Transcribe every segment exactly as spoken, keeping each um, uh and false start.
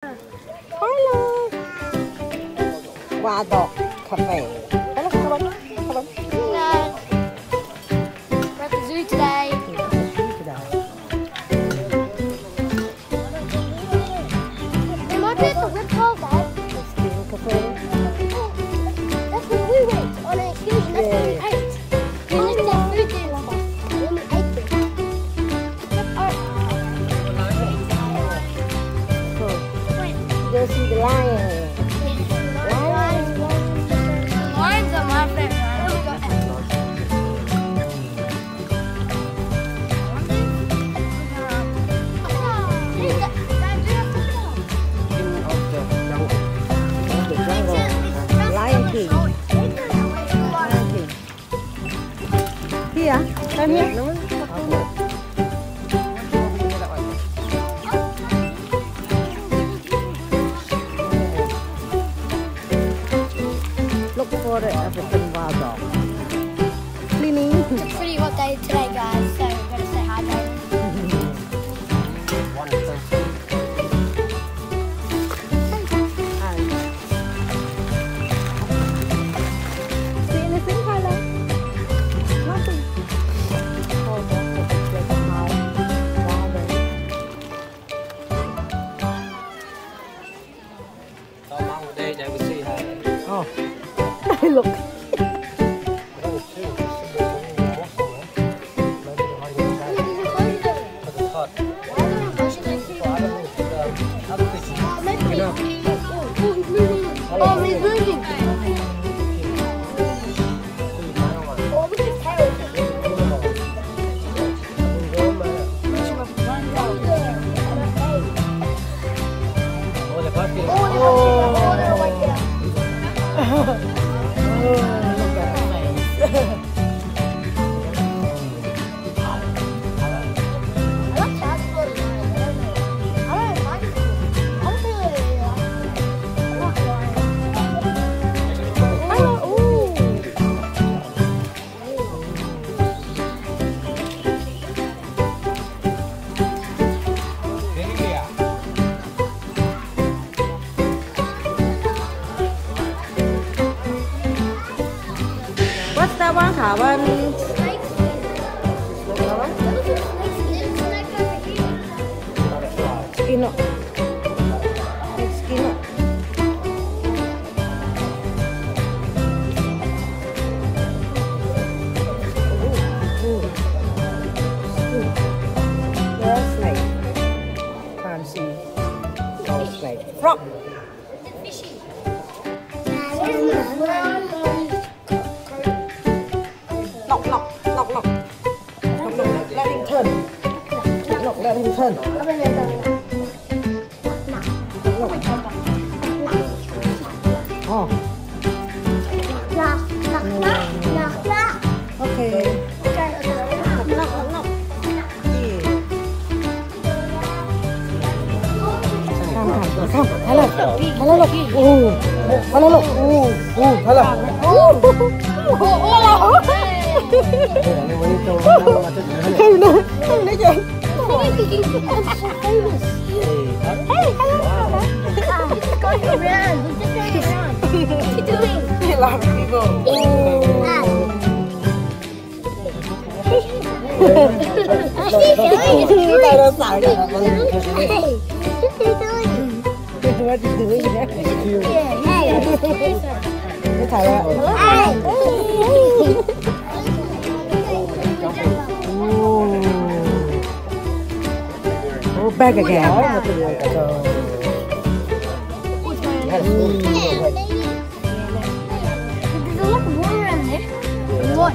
Hello. Wow, dog cafe. Hello, come on, come on. Hello. We're at the zoo today. There might be at the reptile there. That's where we went on an excursion. That's where we ate. We left our food there with us. Then we ate them. Go see the lion. Lions are my favorite. Lion King. Lion King. Here, come here. Look for the African wild dog. Cleaning. It's a pretty hot day today, guys, so we've got to stay hydrated. See anything, Tyler? Nothing. Oh, that's like a house. How long a day they will see her? Oh, look. Oh, he's moving. Oh, look at his tail. Oh, they're awake now. Oh, look at her face. I like transport. I don't like it. I don't think I like it. Oh, ooh. What's that one, Havan? Skino. Skino. Ooh, ooh. There's snake. Can't see. No snake. Frog. Lock, lock, lock, lock. Lock, lock. Let him turn. Lock, lock. Let him turn. Oh, okay. Lock, lock, lock. Yeah. Come, come, come. Hello. Hello, look. Ooh. Hello, look. Ooh. Ooh. Hello. Không nữa, không nữa chị. I'm so famous. Hey, hello. He's going around. He's just going around. What's he doing? A lot of people. Tay nó xài cả. Hey, what's he doing? What you doing? Yeah, hey. Cái thầy ạ. Hey. Oh, back again. There's a lot of water around there. What?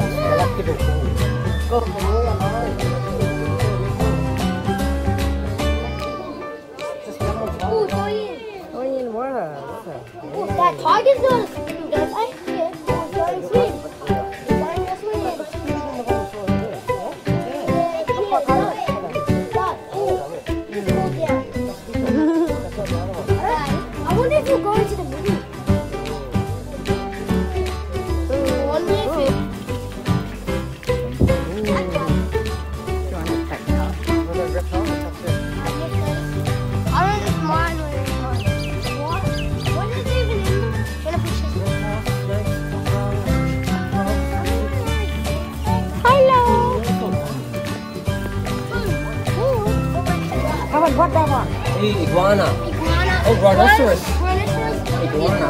Oh, Toyin. Toyin water. Oh, that tiger's going to swim, don't they? Yeah. Oh, going to swim. He's going to swim. Yeah, come on, come on. Dad, oh, it's cool down. Alright, I wonder if you'll go into the movie. I wonder if it... I don't know if mine will. see iguana. Iguana. Oh, rhinoceros. Rhinoceros. Iguana.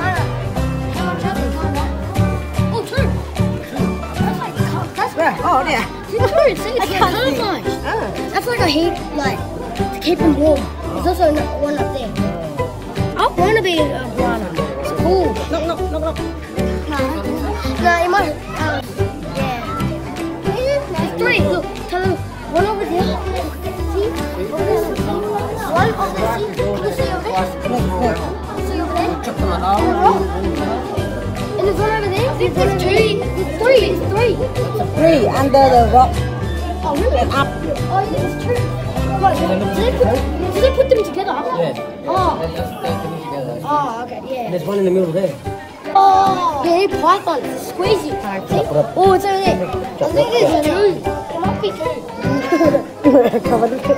Oh, turtle. That's like co- that's Where? Oh, there. see, turtle. It's like can't see. camouflage. Ah. That's like a hate like it's Cape and Bull. There's also ano- one up there. I want to be an iguana. It's cool. Look, look, look, look. No, it might. Um, yeah. There's three. Look, tell them one over there. See? Over there. One over there. See? You see over there? Look, look. See over there? Check them out. And there's one over there. There's two. There's three. There's three. Three under the rock. Oh, really? And up. Oh, yeah, there's two. What? Did they put, did they put them together? Yeah. Oh. They just they put them together. Oh, okay, yeah. There's one in the middle there. Oh, yeah, python. It's squeezy. See? Oh, it's over there. I think there's two. There might be two. Covered it.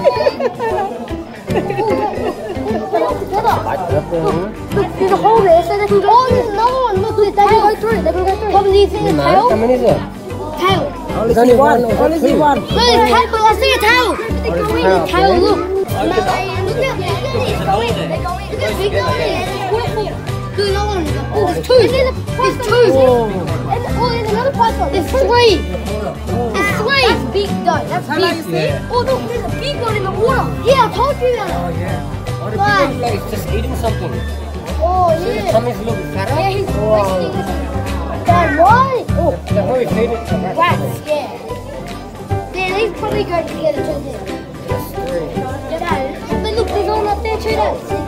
Look, there's a hole there so they can go. Oh, there's another one. Look, they can go through it. They can go through it. What do you think? A tail? How many is there? Tail. Only There's see only one. one. Only see one. No, there's tail. But I see a tail. They go in. tail, The tail, okay. look. Look at look at this. Go in. They go in. Look at big one. It's beautiful. Look at that one. Oh, there's two. There's two. And oh, there's another python. There's three. There's three. That's big though. That's big. Yeah. Oh, look, there's a big one in the water. Yeah, I told you that. Oh yeah. Oh, the Why? big one is just eating something. Oh, See, the yeah. tummy's a little bit fatter. Yeah, he's resting. Dad, why? Oh, they're probably feeding it to rats. Rats, yeah. Yeah, these probably go together too. Yeah, Dad. But look, there's one up there too, Dad.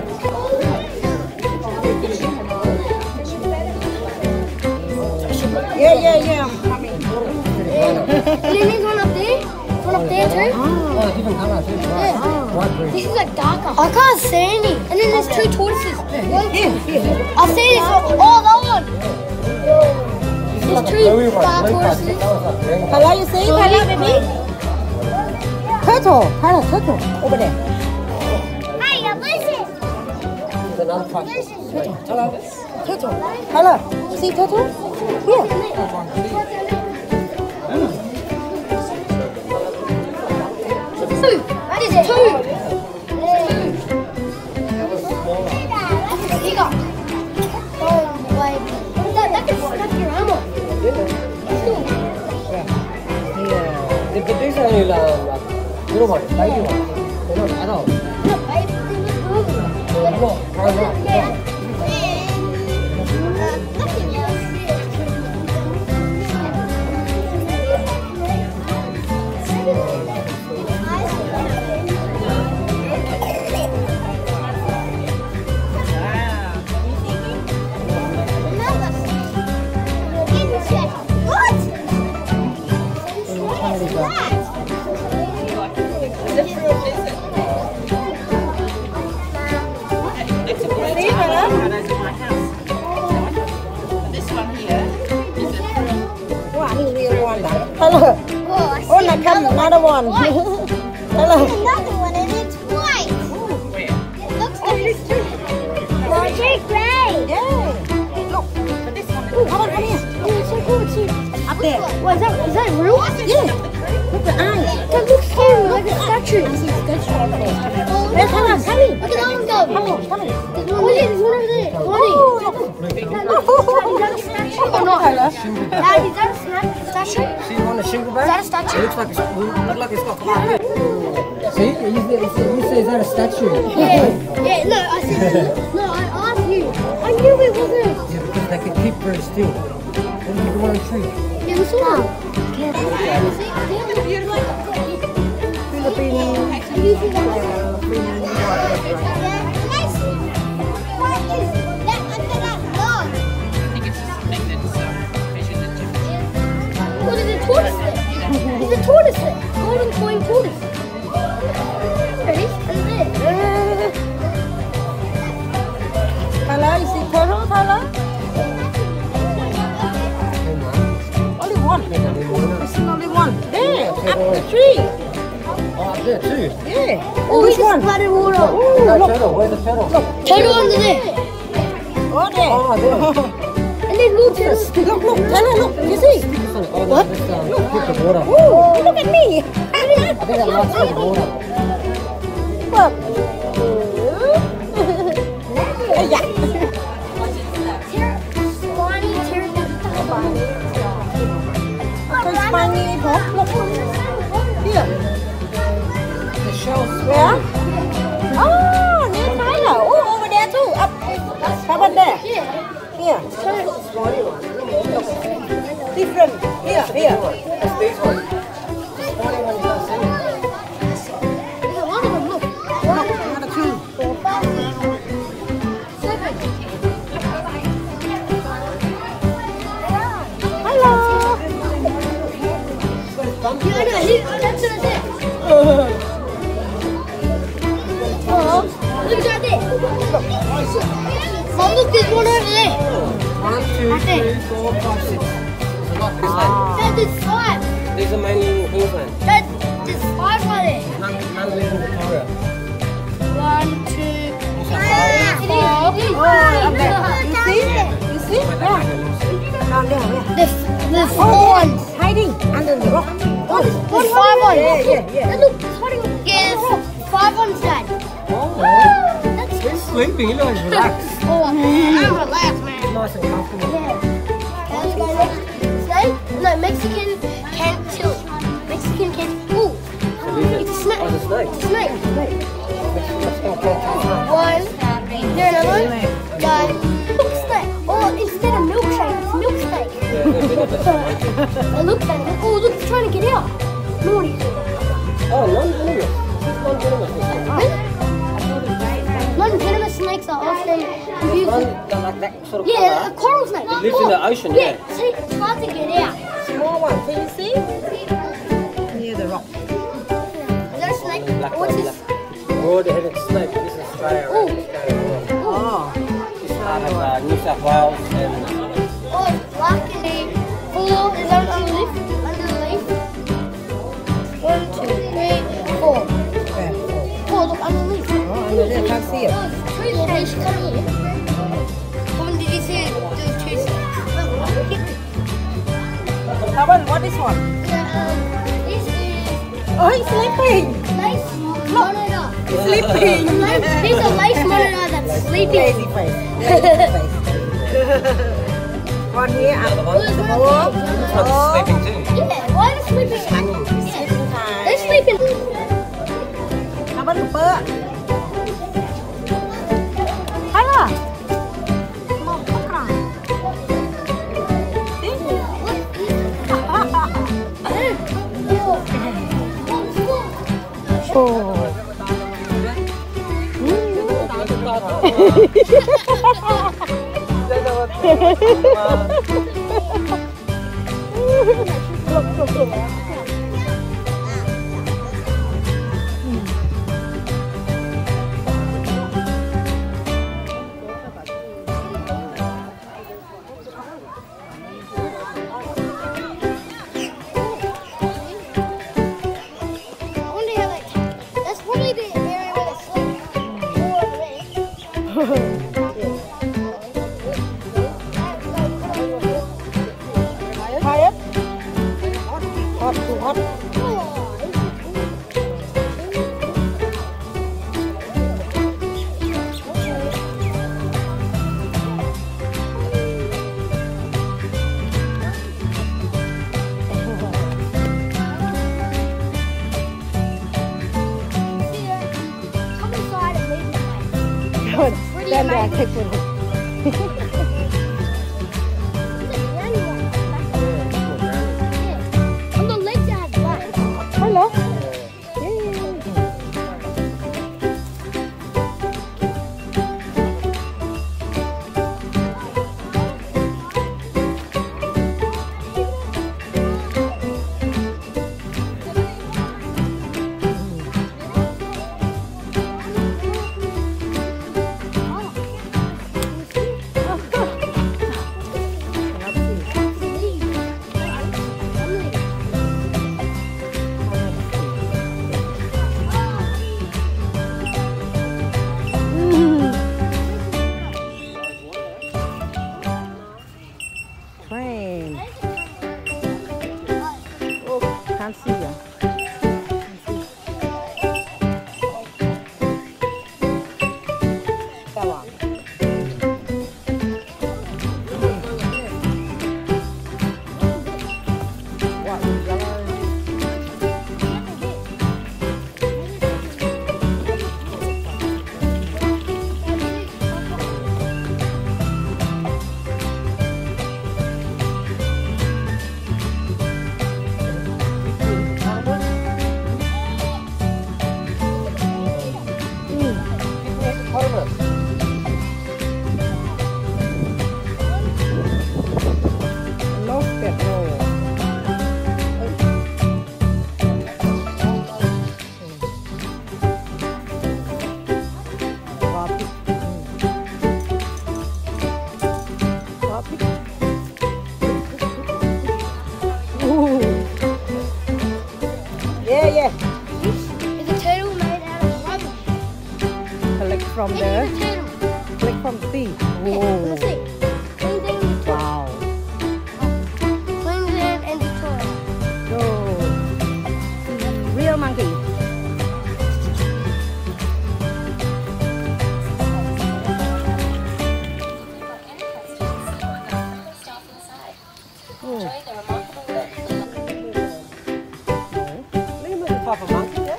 Yeah, yeah, yeah. I'm coming. And then there's one up there. One up there too. Oh, different colour too. Yeah. White green. This is like darker. I can't see any. And then there's two tortoises. One, Here, here. I see this one. Oh, that one. There's two dark tortoises. Hello, you see? Hello, baby. Turtle. Hello, turtle. Over there. Hi, what is it? There's another five. Hello. Turtle. Hello. You see turtle? Here. Two. That is two. That's bigger. Oh, wait. That, that can snap your arm off. Yeah. The but these are only uh, little ones, baby ones. They're not adults. No, babe, they look moving. They're not grown up. Yeah. Hello. Oh, I see Oh, now come another one. Hello. another one and it's white. It looks like it's no, it's gray. Yeah. Look. Ooh, how about come here? Oh, it's so cool. It's so Up there. What, is that, is that real? Yeah. Look at the eyes. That looks so like a statue. Oh, There's one. Come here. look at that one go. Come here. Come here. There's one there. There's one over there. Bonnie. Is that a statue or not? Dad, is that a sna- statue? See you on the shingle Is bag? that a statue? It looks like it's, it looks like it's got fire. See? You, you, you say, is that a statue? Yeah. Yeah, no, I said, no, I asked you. I knew it wasn't. Yeah, because they can keep very still. Then you go on a tree. Yeah, we saw that. What is a tortoise there? It's a tortoise there. Golden coin tortoise. There it is. And there. Hello, you see turtle? Hello? Only one. There's only one. There, up the tree. Oh, up there too. Yeah. Oh, Which we one? just flooded water. Oh, No, look. turtle. Where's the turtle? Turtle under there. Oh, there. Oh, there. And there's little turtles. Look, look, turtle, look. You see? Oh, what? This, um, look. The water. Oh, look at me. I think that last for the water. Look. big one. The smaller one you can't see. There's a lot of them, look. One, two, four, five, six, seven. Hello. Yeah, I know, he, that's what I said. Oh, look at that. Mom, look, there's one over there. One, two, three, four, five, six. There's a lot this land. Dad, there's five. These are mainly in Queensland. Dad, there's five right there. None, none live in Victoria. One, two, New South Wales. three, four. Oh, up there. You see? You see? Where Yeah. that kind of lives. Down there, yeah. There's, there's four ones. Hiding under the rock. Oh, there's one five ones. Yeah, yeah, yeah. Dad, look, it's hiding. Yeah, there's five ones, Dad. Oh, That's he's sleeping. He's always relaxed. Oh, I'm relaxed, man. Nice and comfortable. Yeah. Let's go next. Snake? No, Mexican can chill. Mexican can. Ooh. It's a snake. Oh, the snake. It's a snake. Let's go catch the snake. One. There another one. Guys. Milk snake. Oh, instead of milkshake, it's milk snake. Yeah, they're bigger than that. Oh, look at it. Oh, look, it's trying to get out. Naughty. Oh, non-venomous. Non-venomous. Non-venomous snakes are often There's used. one that like that sort of Yeah, a colour. coral snake. It lives in the ocean, Yeah, yeah. see, it's hard to get out. Small one. Can you see? Near the rock. Is that a snake? Black What's one, this? black. Broad-headed snake. This is Australia. Ooh. Right? Australia. Oh. It's part of uh, New South Wales and Oh, it's black and the four is on the leaf. Under the leaf. One, two, three, four. Yeah. Four, look, underneath. Oh, under there, can't see it. Oh, two snakes coming in. When did you see those two snakes? Taban, what is one? So, um, this is Oh, he's sleeping. lace monitor. Sleeping. Lace- These are lace monitor that's sleeping. Lazy face. Lazy face. One here. another Up. one. Who's This Oh. one's sleeping too. Yeah, why are they sleeping? Hanging. Sleeping time. They're sleeping. Taban lupa. Hala. Oh. I wonder how they. That's probably the area where they sleep. Or the rest. Tired? Hot, too hot. Come inside and leave me. Good. Pretty Then I amazing. take one. On the legs it has black. Hello. from It the is a channel. click from the sea. Yeah, Oh. let's see. Queensland, Wow. Queensland and Victoria. So, real monkey. Papa monkey, yeah?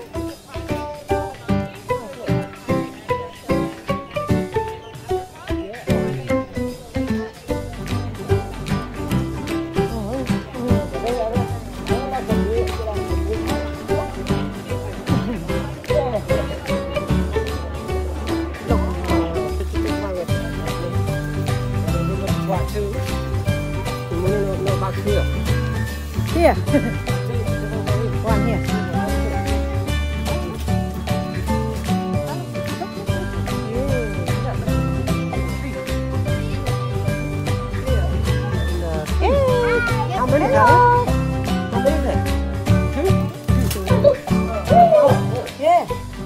Here. One here. How many Hello. How many is it? Yeah.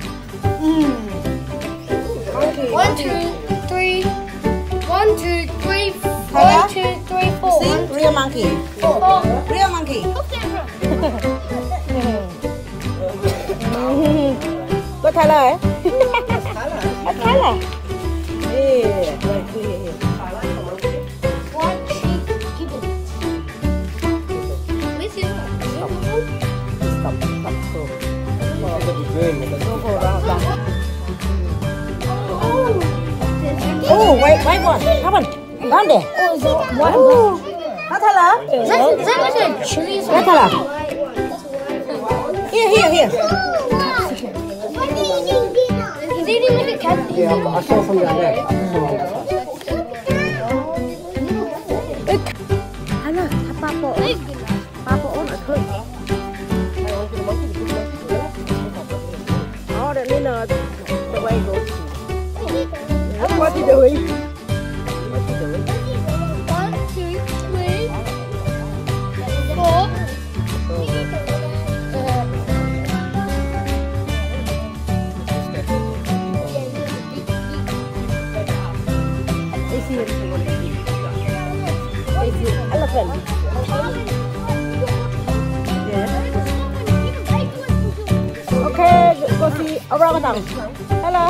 One, two, three. One, two, three. Hello? One, two, three, four. See? Real monkey. Four. Real monkey. Có Thái Lan. Có Thái Lan. Yeah, right here. One, sheep, keep it. This is Stop, stop, go. It'll be green. Go, go, round, round. Oh, Oh, wait, wait one. Come on. Down there. oh, is it one? Oh, có Thái Lan. Is that, is that like a chili or Có something? Thái Lan. Here, here, here. Is it eating like a cat? Yeah, I saw some down there. Thái Lan, thắp ba bộ. Ba bộ ổn ở khơi. Oh, that means uh, the way it goes. What you doing? What you doing? One, two, three, four. Is he? Is he elephant? Yeah. Okay, go see orangutan. Hello.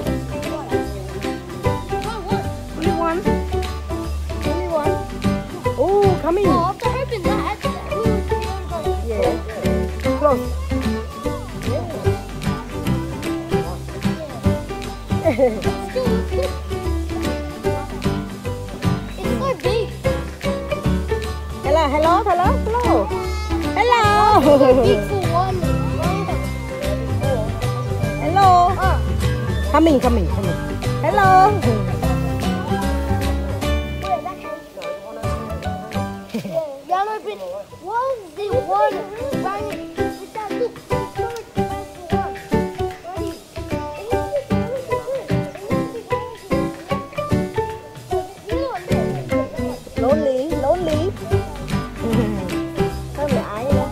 Only one. Only one. Oh, coming. Oh, after open that. Yeah. Close. It's so big. Hello, hello, hello, hello. Hello. So big for one. Hello. Coming, coming, coming. Hello. Yeah, no, but what was the one running with that look? Lonely, lonely. Sao lại ai đó?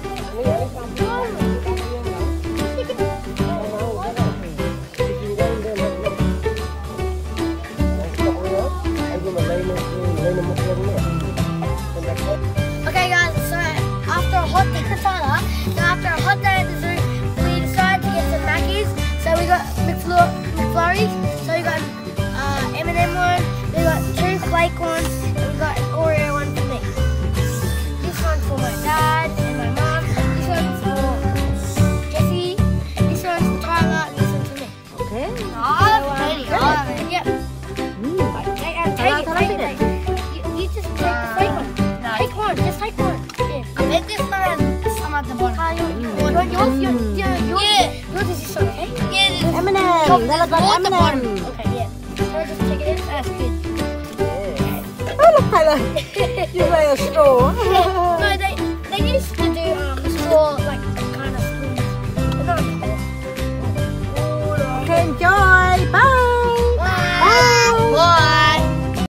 Okay, guys, so after a hot day, Katana, so after a hot day at the zoo, we decided to get some Mackies. So we got McFlur McFlurries, so we got uh, M and M one, we got two flake ones, and we got an Oreo one for me. This one's for my dad and my mum, this one's for Jessie, this one's for Tyler, and this one's for me. Okay. Oh, Katie, oh, yep. Mm. Take, um, take it, take it, take it. You, you just take the flake one. Take one, just take one. Yeah. I bet this one has some at the bottom. Uh, you, you want yours? You, you, yours? Yeah. Yours is this one, okay? Yeah. M and M. That was M and M. Okay, yeah. So just take it in. That's good. Oh, look, Tyler. You wear a straw. No, they, they used to do um, straw